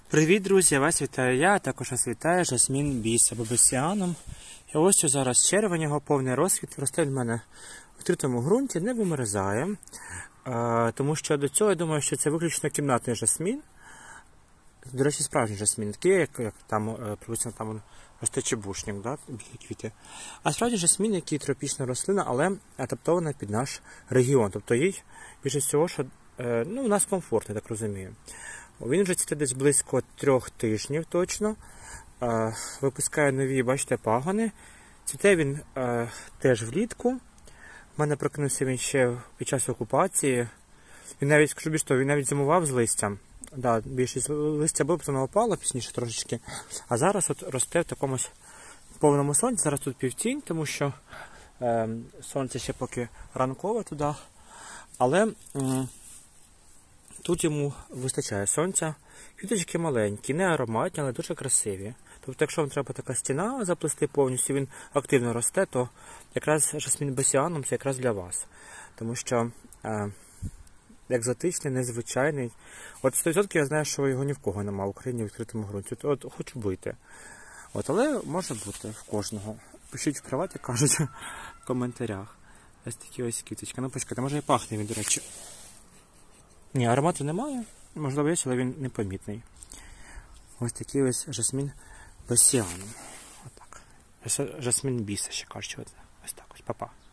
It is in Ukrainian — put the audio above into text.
Привіт, друзі! Вас вітаю я, а також вас вітає жасмін біс або бесіаном. І ось зараз червень, його повний розквіт, росте в мене в відкритому ґрунті, не вимерзає. Тому що до цього я думаю, що це виключно кімнатний жасмін. До речі, справжній жасмін, такий, як там, приблизно там росте чебушник, да? Білі квіти. А справді жасмін, який тропічна рослина, але адаптована під наш регіон. Тобто їй більше всього, що у нас комфортно, я так розумію. Він вже цвіте десь близько 3 тижнів точно. Випускає нові, бачите, пагони. Цвіте він теж влітку. У мене прокинувся він ще під час окупації. Він навіть, скажу більше того, він навіть зимував з листям. Да, більшість листя було, потім опало пізніше трошечки. А зараз от росте в такому повному сонці. Зараз тут півтінь, тому що сонце ще поки ранкове туди. Але тут йому вистачає сонця. Квіточки маленькі, не ароматні, але дуже красиві. Тобто, якщо вам треба така стіна заплести повністю, він активно росте, то якраз жасмін бесіаном це якраз для вас. Тому що екзотичний, незвичайний. От 100% я знаю, що його ні в кого немає в Україні в відкритому ґрунті. От хочу бути. Але може бути в кожного. Пишіть в приваті, кажуть в коментарях. Ось такі ось квіточки. Ну, почекайте, може і пахне він, до речі. Ні, аромату немає. Можливо, є, але він непомітний. Ось такий ось жасмін бесіаном. Отак. Жасмін біса ще кажуть. Ось так ось. Па-па.